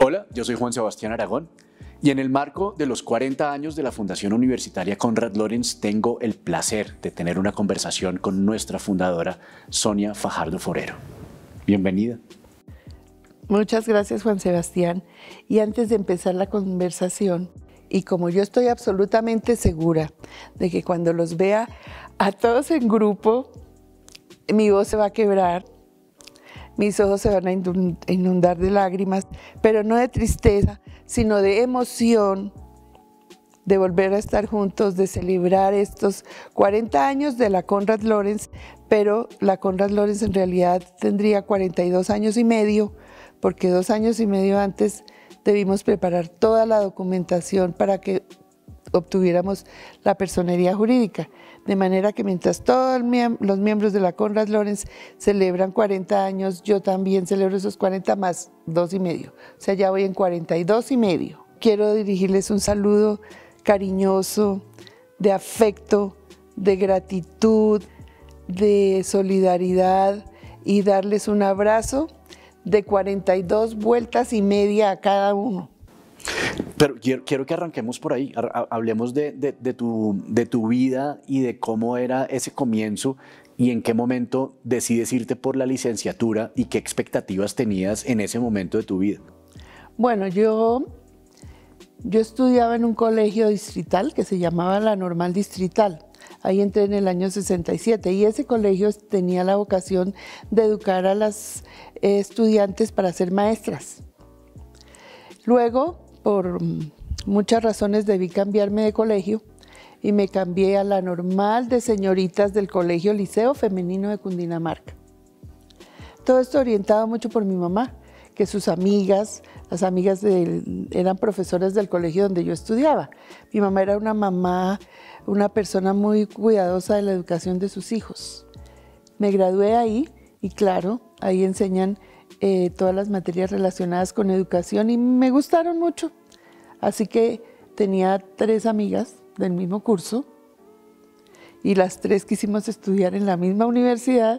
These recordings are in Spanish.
Hola, yo soy Juan Sebastián Aragón y en el marco de los 40 años de la Fundación Universitaria Konrad Lorenz tengo el placer de tener una conversación con nuestra fundadora, Sonia Fajardo Forero. Bienvenida. Muchas gracias, Juan Sebastián. Y antes de empezar la conversación, y como yo estoy absolutamente segura de que cuando los vea a todos en grupo, mi voz se va a quebrar, mis ojos se van a inundar de lágrimas, pero no de tristeza, sino de emoción de volver a estar juntos, de celebrar estos 40 años de la Konrad Lorenz, pero la Konrad Lorenz en realidad tendría 42 años y medio, porque 2 años y medio antes debimos preparar toda la documentación para que obtuviéramos la personería jurídica. De manera que mientras todos los miembros de la Konrad Lorenz celebran 40 años, yo también celebro esos 40 más 2 y medio. O sea, ya voy en 42 y medio. Quiero dirigirles un saludo cariñoso, de afecto, de gratitud, de solidaridad y darles un abrazo de 42 vueltas y media a cada uno. Pero quiero que arranquemos por ahí, hablemos de tu vida y de cómo era ese comienzo y en qué momento decides irte por la licenciatura y qué expectativas tenías en ese momento de tu vida. Bueno, yo estudiaba en un colegio distrital que se llamaba la Normal Distrital. Ahí entré en el año 67 y ese colegio tenía la vocación de educar a las estudiantes para ser maestras. Luego, por muchas razones, debí cambiarme de colegio y me cambié a la Normal de Señoritas del Colegio Liceo Femenino de Cundinamarca. Todo esto orientado mucho por mi mamá, que sus amigas, las amigas eran profesoras del colegio donde yo estudiaba. Mi mamá era una persona muy cuidadosa de la educación de sus hijos. Me gradué ahí y claro, ahí enseñan todas las materias relacionadas con educación y me gustaron mucho. Así que tenía 3 amigas del mismo curso y las 3 quisimos estudiar en la misma universidad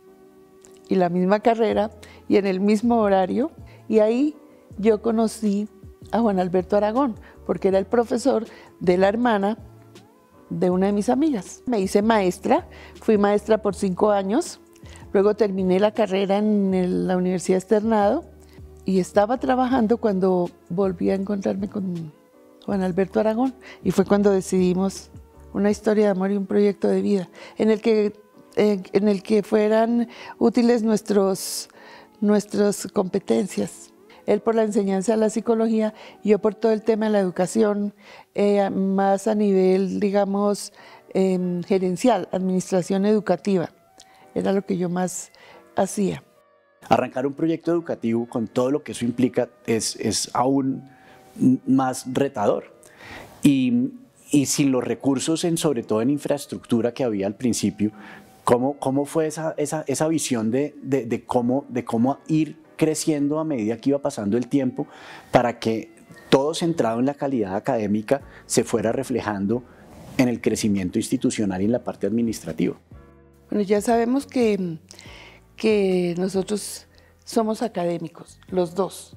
y la misma carrera y en el mismo horario. Y ahí yo conocí a Juan Alberto Aragón, porque era el profesor de la hermana de una de mis amigas. Me hice maestra, fui maestra por 5 años. Luego terminé la carrera en la Universidad Externado y estaba trabajando cuando volví a encontrarme con Juan Alberto Aragón y fue cuando decidimos una historia de amor y un proyecto de vida en el que fueran útiles nuestras competencias. Él por la enseñanza de la psicología y yo por todo el tema de la educación, más a nivel, digamos, gerencial, administración educativa. Era lo que yo más hacía. Arrancar un proyecto educativo con todo lo que eso implica es aún más retador. Y sin los recursos, sobre todo en infraestructura que había al principio, ¿cómo fue esa visión de cómo ir creciendo a medida que iba pasando el tiempo para que todo centrado en la calidad académica se fuera reflejando en el crecimiento institucional y en la parte administrativa? Bueno, ya sabemos que nosotros somos académicos, los dos.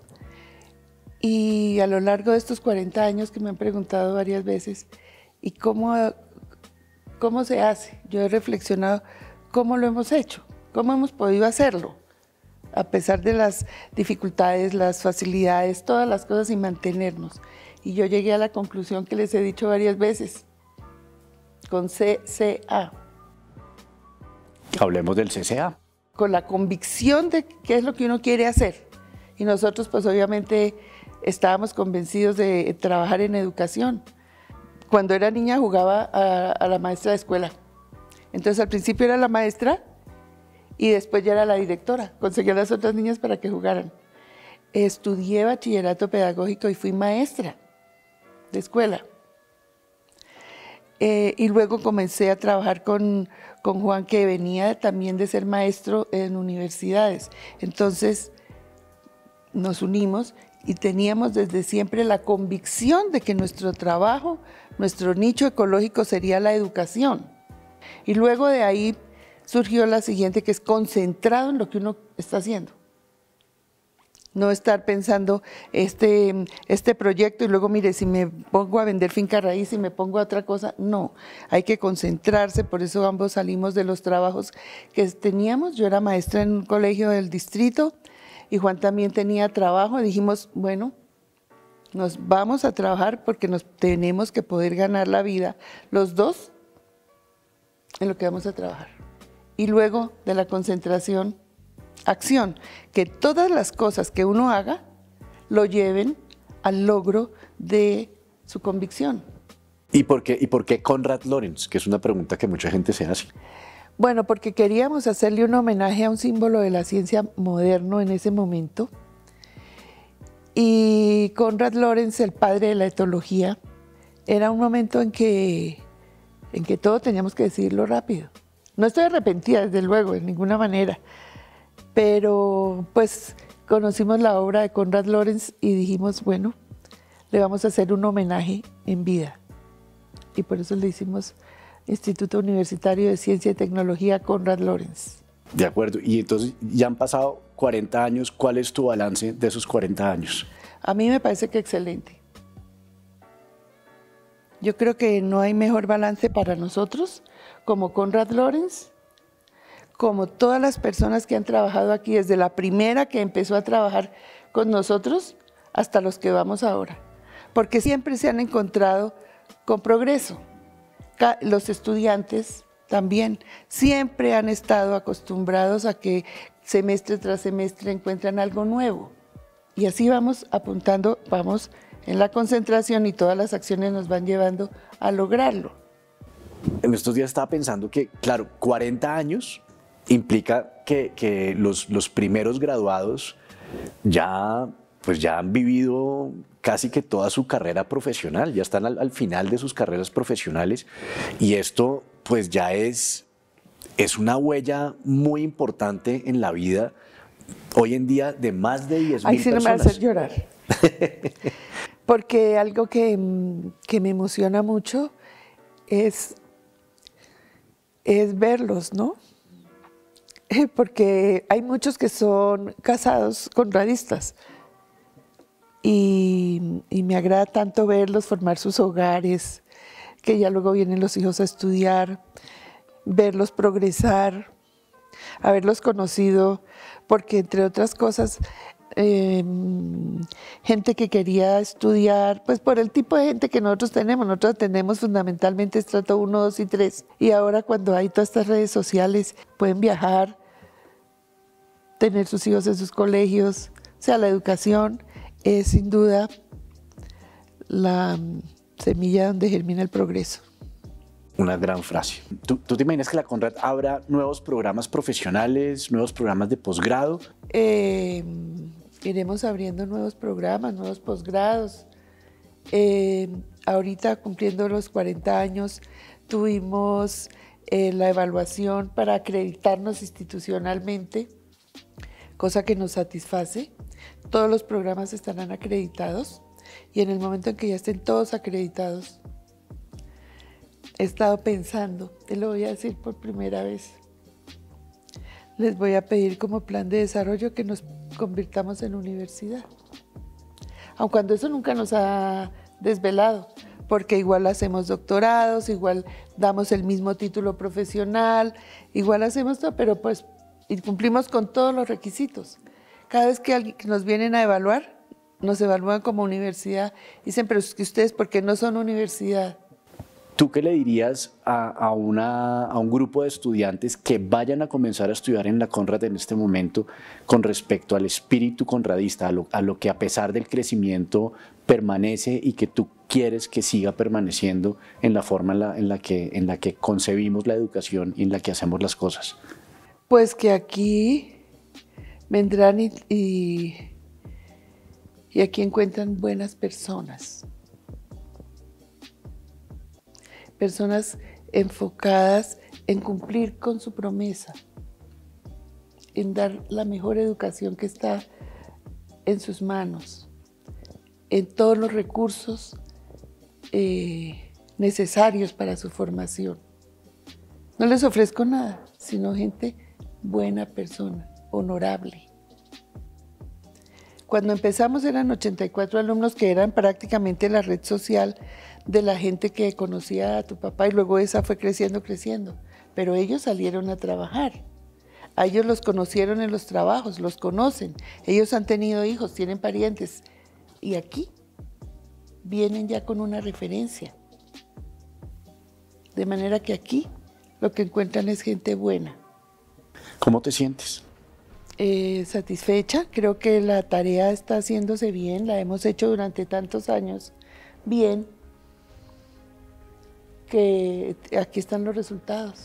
Y a lo largo de estos 40 años que me han preguntado varias veces, ¿y cómo se hace? Yo he reflexionado cómo lo hemos hecho, cómo hemos podido hacerlo, a pesar de las dificultades, las facilidades, todas las cosas y mantenernos. Y yo llegué a la conclusión que les he dicho varias veces, con CCA. Hablemos del CCA. Con la convicción de qué es lo que uno quiere hacer. Y nosotros pues obviamente estábamos convencidos de trabajar en educación. Cuando era niña jugaba a la maestra de escuela. Entonces al principio era la maestra y después ya era la directora. Conseguía a las otras niñas para que jugaran. Estudié bachillerato pedagógico y fui maestra de escuela. Y luego comencé a trabajar con Juan, que venía también de ser maestro en universidades. Entonces nos unimos y teníamos desde siempre la convicción de que nuestro trabajo, nuestro nicho ecológico sería la educación. Y luego de ahí surgió la siguiente, que es concentrado en lo que uno está haciendo. No estar pensando este proyecto y luego, mire, si me pongo a vender finca raíz y me pongo a otra cosa, no, hay que concentrarse, por eso ambos salimos de los trabajos que teníamos. Yo era maestra en un colegio del distrito y Juan también tenía trabajo, y dijimos, bueno, nos vamos a trabajar porque nos tenemos que poder ganar la vida, los dos, en lo que vamos a trabajar. Y luego de la concentración, acción, que todas las cosas que uno haga lo lleven al logro de su convicción. ¿Y por qué Konrad Lorenz? Que es una pregunta que mucha gente se hace. Bueno, porque queríamos hacerle un homenaje a un símbolo de la ciencia moderno en ese momento. Y Konrad Lorenz, el padre de la etología, era un momento en que todo teníamos que decidirlo rápido. No estoy arrepentida, desde luego, de ninguna manera. Pero pues conocimos la obra de Konrad Lorenz y dijimos, bueno, le vamos a hacer un homenaje en vida. Y por eso le hicimos Instituto Universitario de Ciencia y Tecnología Konrad Lorenz. De acuerdo. Y entonces ya han pasado 40 años. ¿Cuál es tu balance de esos 40 años? A mí me parece que excelente. Yo creo que no hay mejor balance para nosotros como Konrad Lorenz, como todas las personas que han trabajado aquí, desde la primera que empezó a trabajar con nosotros hasta los que vamos ahora, porque siempre se han encontrado con progreso. Los estudiantes también siempre han estado acostumbrados a que semestre tras semestre encuentran algo nuevo. Y así vamos apuntando, vamos en la concentración y todas las acciones nos van llevando a lograrlo. En estos días estaba pensando que, claro, 40 años implica que los primeros graduados ya han vivido casi que toda su carrera profesional, ya están al final de sus carreras profesionales, y esto pues ya es una huella muy importante en la vida hoy en día de más de 10.000 personas. Ay, sí, no me va a hacer llorar. Porque algo que me emociona mucho es verlos, ¿no? Porque hay muchos que son casados con radistas y me agrada tanto verlos formar sus hogares, que ya luego vienen los hijos a estudiar, verlos progresar, haberlos conocido, porque entre otras cosas, gente que quería estudiar, pues por el tipo de gente que nosotros tenemos fundamentalmente estrato 1, 2 y 3, y ahora cuando hay todas estas redes sociales, pueden viajar, tener sus hijos en sus colegios. O sea, la educación es sin duda la semilla donde germina el progreso. Una gran frase. ¿Tú te imaginas que la Konrad abra nuevos programas profesionales, nuevos programas de posgrado? Iremos abriendo nuevos programas, nuevos posgrados. Ahorita, cumpliendo los 40 años, tuvimos la evaluación para acreditarnos institucionalmente, cosa que nos satisface. Todos los programas estarán acreditados y en el momento en que ya estén todos acreditados, he estado pensando, te lo voy a decir por primera vez, les voy a pedir como plan de desarrollo que nos convirtamos en universidad. Aun cuando eso nunca nos ha desvelado, porque igual hacemos doctorados, igual damos el mismo título profesional, igual hacemos todo, pero pues y cumplimos con todos los requisitos. Cada vez que nos vienen a evaluar, nos evalúan como universidad. Dicen, pero es que ustedes, ¿por qué no son universidad? ¿Tú qué le dirías a un grupo de estudiantes que vayan a comenzar a estudiar en la Konrad en este momento con respecto al espíritu konradista, a lo que a pesar del crecimiento permanece y que tú quieres que siga permaneciendo en la forma en la que concebimos la educación y en la que hacemos las cosas? Pues que aquí vendrán y aquí encuentran buenas personas. Personas enfocadas en cumplir con su promesa, en dar la mejor educación que está en sus manos, en todos los recursos necesarios para su formación. No les ofrezco nada, sino gente buena persona, honorable. Cuando empezamos eran 84 alumnos que eran prácticamente la red social de la gente que conocía a tu papá y luego esa fue creciendo, creciendo. Pero ellos salieron a trabajar. A ellos los conocieron en los trabajos, los conocen. Ellos han tenido hijos, tienen parientes. Y aquí vienen ya con una referencia. De manera que aquí lo que encuentran es gente buena. ¿Cómo te sientes? Satisfecha, creo que la tarea está haciéndose bien, la hemos hecho durante tantos años bien, que aquí están los resultados.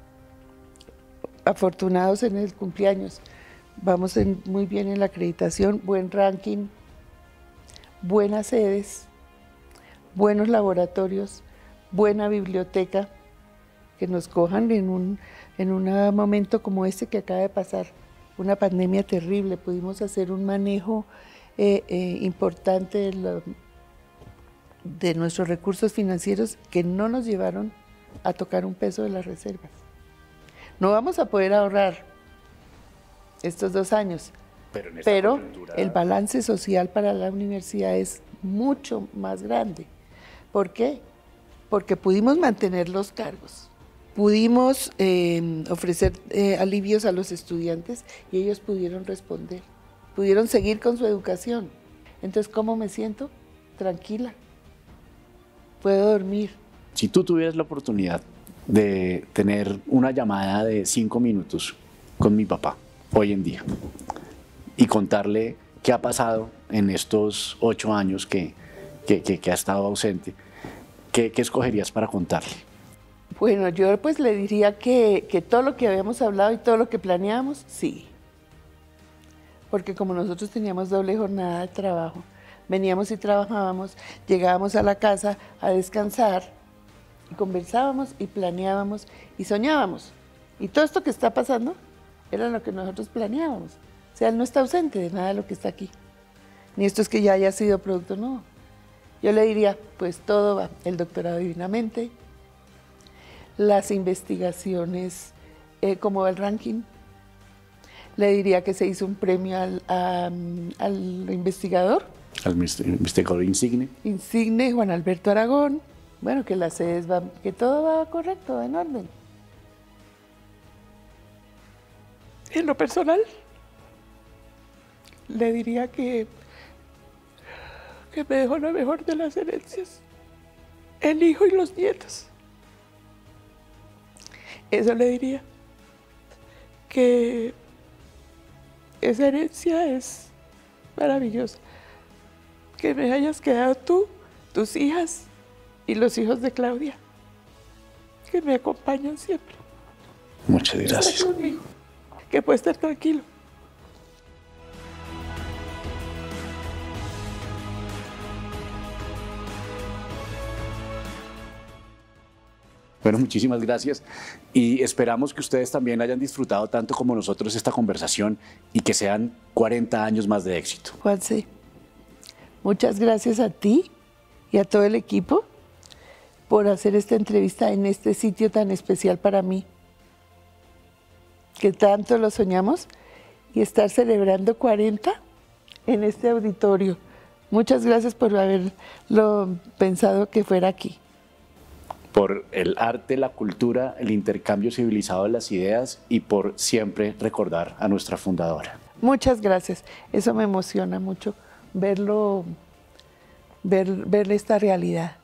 Afortunados en el cumpleaños, vamos muy bien en la acreditación, buen ranking, buenas sedes, buenos laboratorios, buena biblioteca, que nos cojan en un momento como este que acaba de pasar. Una pandemia terrible, pudimos hacer un manejo importante de nuestros recursos financieros que no nos llevaron a tocar un peso de las reservas. No vamos a poder ahorrar estos 2 años, pero el balance social para la universidad es mucho más grande. ¿Por qué? Porque pudimos mantener los cargos. Pudimos ofrecer alivios a los estudiantes y ellos pudieron responder, pudieron seguir con su educación. Entonces, ¿cómo me siento? Tranquila, puedo dormir. Si tú tuvieras la oportunidad de tener una llamada de 5 minutos con mi papá hoy en día y contarle qué ha pasado en estos 8 años que ha estado ausente, ¿qué escogerías para contarle? Bueno, yo pues le diría que todo lo que habíamos hablado y todo lo que planeamos, sí. Porque como nosotros teníamos doble jornada de trabajo, veníamos y trabajábamos, llegábamos a la casa a descansar y conversábamos y planeábamos y soñábamos. Y todo esto que está pasando era lo que nosotros planeábamos. O sea, él no está ausente de nada de lo que está aquí. Ni esto es que ya haya sido producto, no. Yo le diría, pues todo va, el doctorado divinamente, las investigaciones, como el ranking. Le diría que se hizo un premio al investigador. Al investigador insigne. Insigne, Juan Alberto Aragón. Bueno, que las sedes van, que todo va correcto, en orden. En lo personal, le diría que me dejó lo mejor de las herencias. El hijo y los nietos. Eso le diría, que esa herencia es maravillosa. Que me hayas quedado tú, tus hijas y los hijos de Claudia, que me acompañan siempre. Muchas gracias. Está conmigo, que puede estar tranquilo. Bueno, muchísimas gracias y esperamos que ustedes también hayan disfrutado tanto como nosotros esta conversación y que sean 40 años más de éxito. Juanse, muchas gracias a ti y a todo el equipo por hacer esta entrevista en este sitio tan especial para mí, que tanto lo soñamos, y estar celebrando 40 en este auditorio. Muchas gracias por haberlo pensado que fuera aquí. Por el arte, la cultura, el intercambio civilizado de las ideas y por siempre recordar a nuestra fundadora. Muchas gracias. Eso me emociona mucho, ver esta realidad.